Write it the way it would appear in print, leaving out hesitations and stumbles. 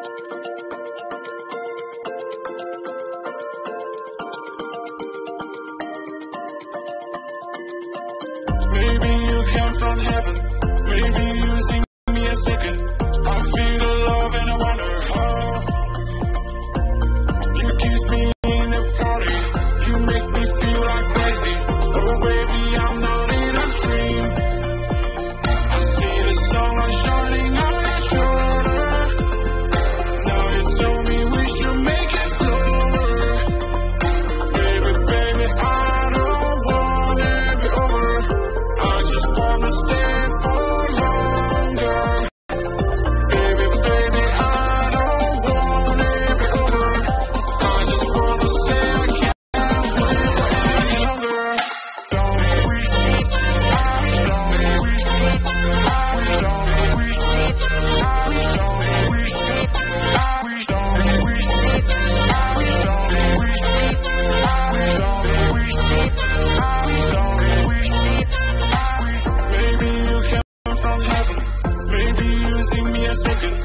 Maybe you came from heaven. Maybe you sing me a second. I feel the love and I wonder how. You kiss me in a party. You make me feel like crazy. Oh baby, I'm not in a dream. I see the sunlight shining on your shoulder. Now you tell me we should make it slower. Baby, baby, I don't want it be over. I just wanna stay for longer. Baby, baby, I don't want it be over. I just wanna say I can't wait for any longer. Don't wish, don't wish, don't wish, don't wish, maybe you came from heaven. Maybe you sing me a second.